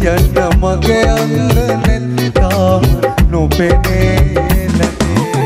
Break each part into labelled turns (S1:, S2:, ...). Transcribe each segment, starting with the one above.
S1: යන්න මගේ අංගනෙත් තාම නොපෙනේ නැතේ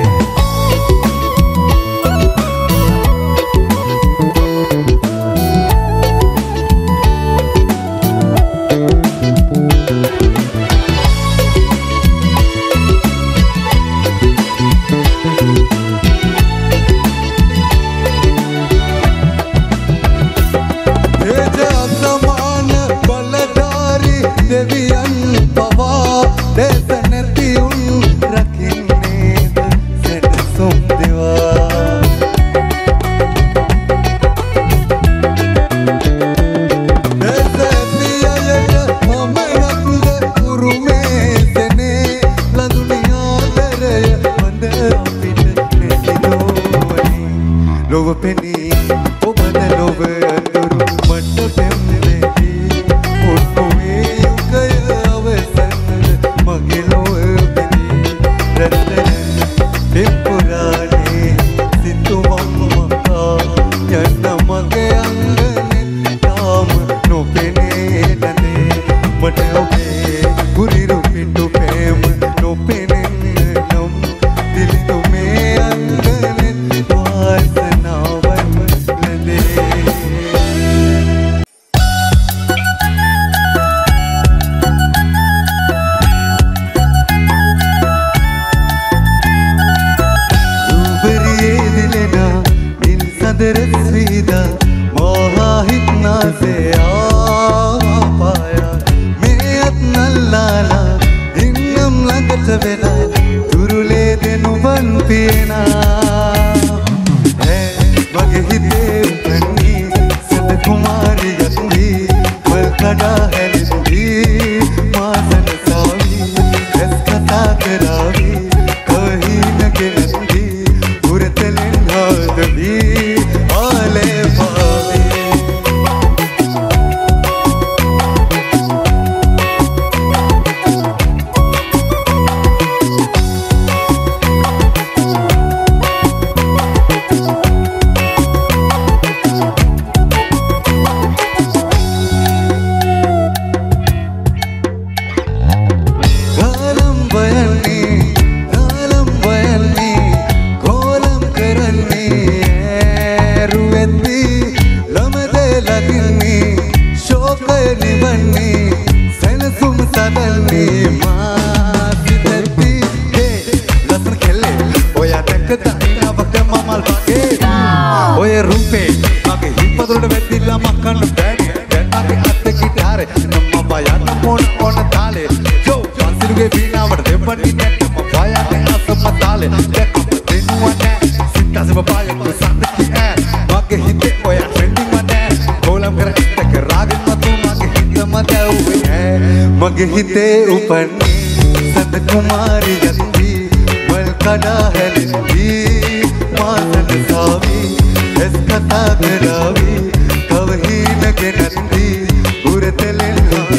S2: මගේ හිතේ උපන්නේ සඳ කුමාරියන්දී වල් කඩා හැලෙන්දී මාසන සාවි එස් කතා කරාවි කව හීනගෙනන්දී උරතලෙන්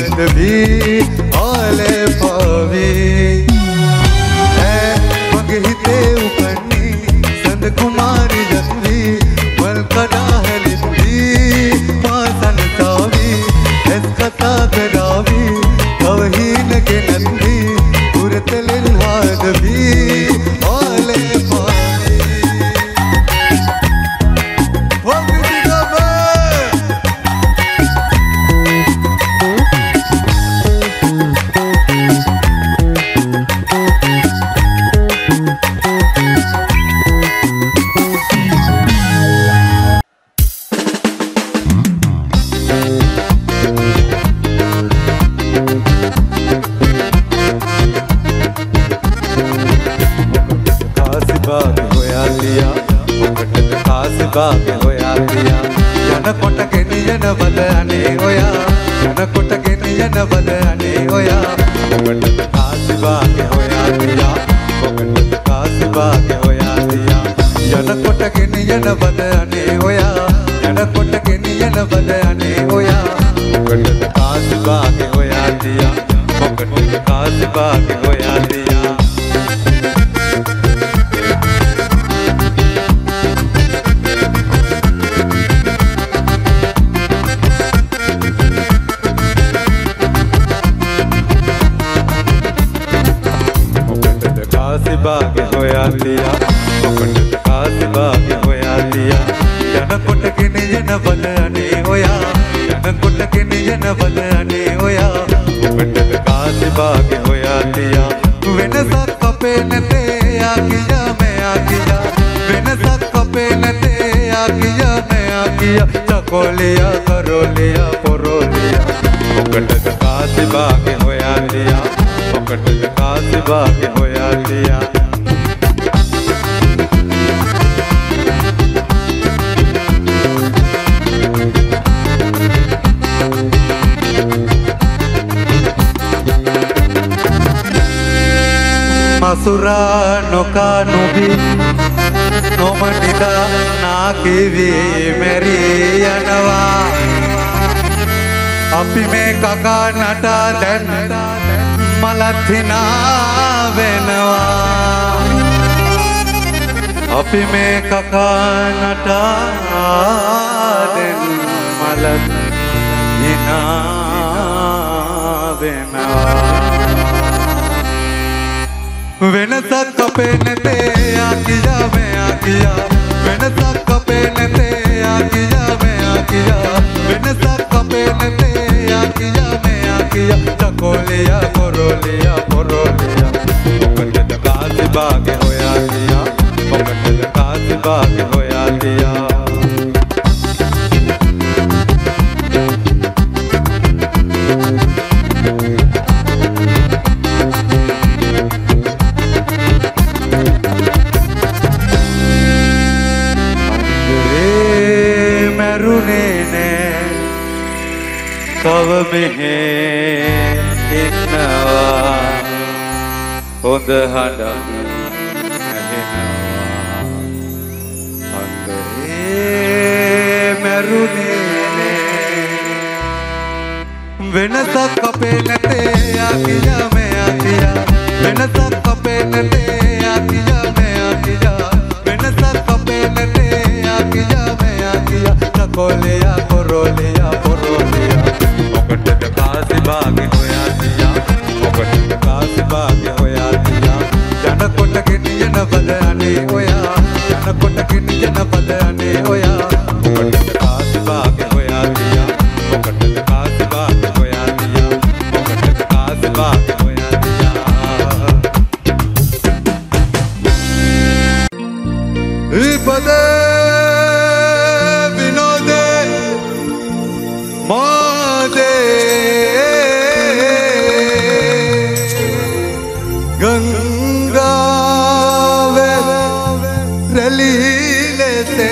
S2: හඳවි ආලේ පාවි මගේ හිතේ උපන්නේ සඳ කුමාරියන්දී වල් කඩා හැලෙන්දී මාසන සාවි එස් කතා කරාවි
S1: කාසිබාගේ හොයා තියා මොකටද කාසිබාගේ හොයා තියා යනකොට ගෙනියන බල අනේ ඔයා යනකොට ගෙනියන බල අනේ ඔයා මොකටද කාසිබාගේ හොයා තියා වෙනසක් අපේ නැතේ යා කියා මෙයා කියා වෙනසක් අපේ නැතේ යා කියා මෙයා කියා චකොලියා කරෝලියා පොරෝලියා මොකටද කාසිබාගේ හොයා තියා මොකටද කාසිබාගේ හොයා තියා මසුරා නොකා නොබී නොමනිදා නාකිවී මෙරී යනවා අපි මේ කකා නටා දැන් මලත් හිනා වෙනවා අපි මේ කකා නටා දැන් මලත් හිනා වෙනවා වෙනසක් අපේ නැතේ යා කියා මෙයා කියා වෙනසක් අපේ නැතේ යා කියා මෙයා කියා වෙනසක් අපේ නැතේ යා කියා මෙයා කියා චකොලියා කොරෝලියා පොරෝලියා මොකටද කාසිබාගේ හොයා තියා මොකටද කාසිබාගේ හොයා තියා කව මෙහෙ ඉන්නවා හොඳ හඬක් ඇහෙනවා අන්දරේ මරුනේ වෙනසක් අපේ නැතේ යා කියා මෙයා කියා වෙනසක් අපේ නැතේ යා කියා මෙයා කියා වෙනසක් අපේ නැතේ යා කියා මෙයා කියා චකොලියා කොරෝලියා පොරෝලියා මොකටද කාසිබාගේ හොයා තියා මොකටද කාසිබාගේ හොයා තියා යනකොට ගෙනියන බල අනේ ඔයා යනකොට ගෙනියන බල අනේ ඔයා මොකටද කාසිබාගේ හොයා තියා මොකටද කාසිබාගේ හොයා තියා මොකටද කාසිබාගේ හොයා තියා ඉපදේ විනෝදේ गंगा रली लेते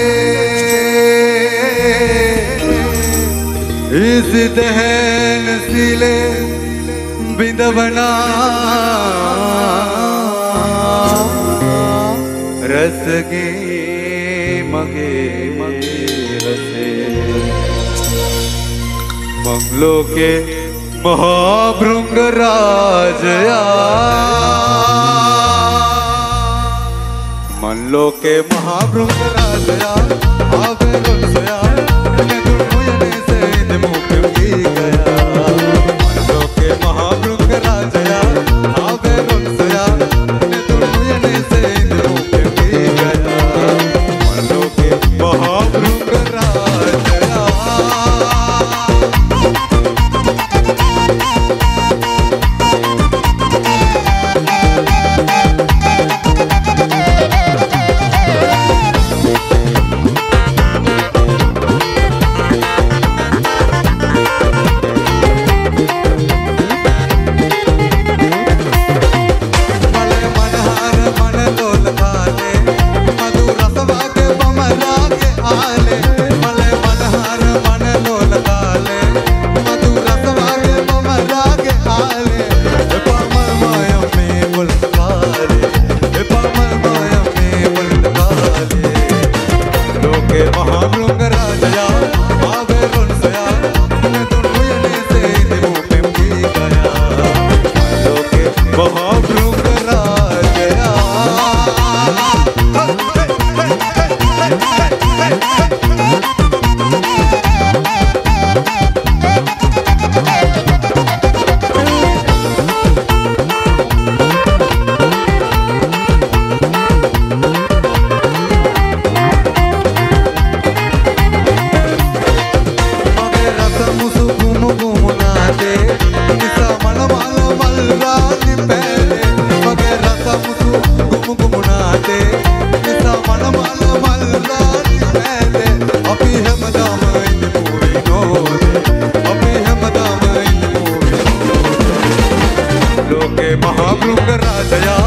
S1: इस दहन सिले बिंदवना रसगे मगे मगे रसे मंगलों के महाभृंग राजया मनलो के महाभृंग राजया आवे रुलसया ने दुनिया से मुक्ति गया मनलो के महाभृंग राजया आवे रुलसया ने दुनिया से मुक्ति गया मनलो के महाभृंग राजया මහා ගෘහ රාජයා